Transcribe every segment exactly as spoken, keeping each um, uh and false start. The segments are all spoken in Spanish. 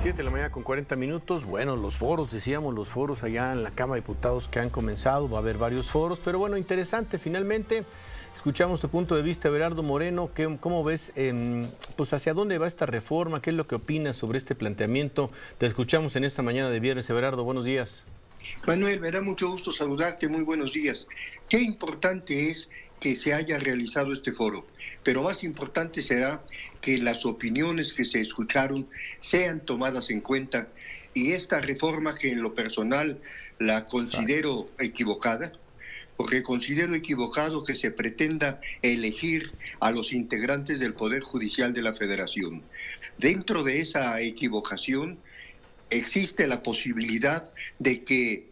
siete de la mañana con cuarenta minutos. Bueno, los foros, decíamos, los foros allá en la Cámara de Diputados que han comenzado. Va a haber varios foros, pero bueno, interesante. Finalmente, escuchamos tu punto de vista, Everardo Moreno. ¿Qué, ¿Cómo ves, eh, pues hacia dónde va esta reforma? ¿Qué es lo que opinas sobre este planteamiento? Te escuchamos en esta mañana de viernes. Everardo, buenos días. Manuel, me da mucho gusto saludarte. Muy buenos días. Qué importante es que se haya realizado este foro, pero más importante será que las opiniones que se escucharon sean tomadas en cuenta y esta reforma, que en lo personal la considero equivocada, porque considero equivocado que se pretenda elegir a los integrantes del Poder Judicial de la Federación. Dentro de esa equivocación existe la posibilidad de que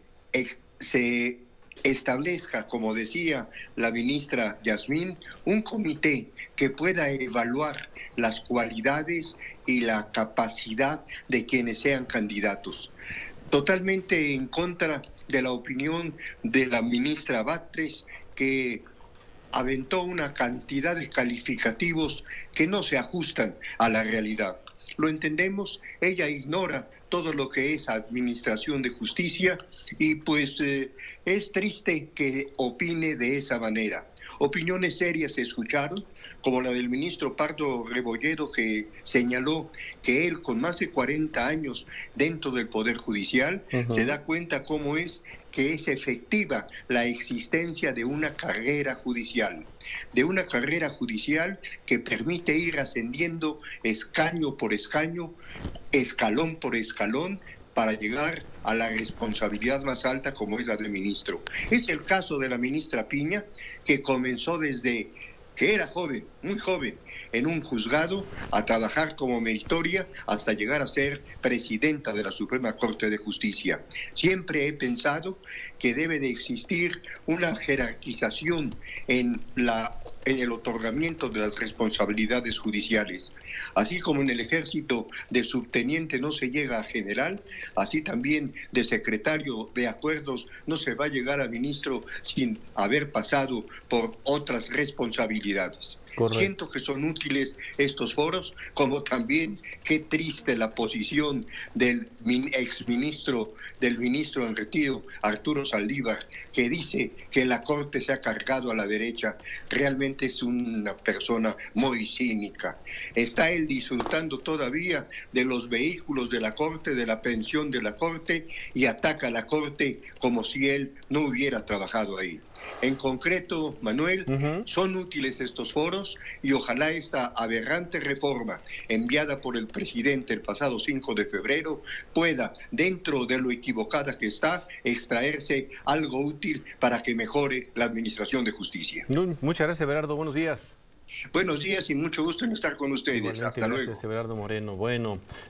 se establezca, como decía la ministra Yasmín, un comité que pueda evaluar las cualidades y la capacidad de quienes sean candidatos. Totalmente en contra de la opinión de la ministra Batres, que aventó una cantidad de calificativos que no se ajustan a la realidad. Lo entendemos, ella ignora todo lo que es administración de justicia y pues eh, es triste que opine de esa manera. Opiniones serias se escucharon, como la del ministro Pardo Rebolledo, que señaló que él, con más de cuarenta años dentro del Poder Judicial, uh-huh. se da cuenta cómo es que es efectiva la existencia de una carrera judicial, de una carrera judicial que permite ir ascendiendo escaño por escaño, escalón por escalón, para llegar a la responsabilidad más alta, como es la de ministro. Es el caso de la ministra Piña, que comenzó desde que era joven, muy joven, en un juzgado, a trabajar como meritoria hasta llegar a ser presidenta de la Suprema Corte de Justicia. Siempre he pensado que debe de existir una jerarquización en, la, en el otorgamiento de las responsabilidades judiciales. Así como en el ejército de subteniente no se llega a general, así también de secretario de acuerdos no se va a llegar a ministro sin haber pasado por otras responsabilidades. Correcto. Siento que son útiles estos foros, como también qué triste la posición del exministro, del ministro en retiro, Arturo Saldívar, que dice que la Corte se ha cargado a la derecha. Realmente es una persona muy cínica. Está él disfrutando todavía de los vehículos de la Corte, de la pensión de la Corte, y ataca a la Corte como si él no hubiera trabajado ahí. En concreto, Manuel, uh-huh. son útiles estos foros y ojalá esta aberrante reforma enviada por el presidente el pasado cinco de febrero pueda, dentro de lo equivocada que está, extraerse algo útil para que mejore la administración de justicia. Muchas gracias, Everardo. Buenos días. Buenos días y mucho gusto en estar con ustedes. Igualmente, hasta gracias, luego. Everardo Moreno. Bueno.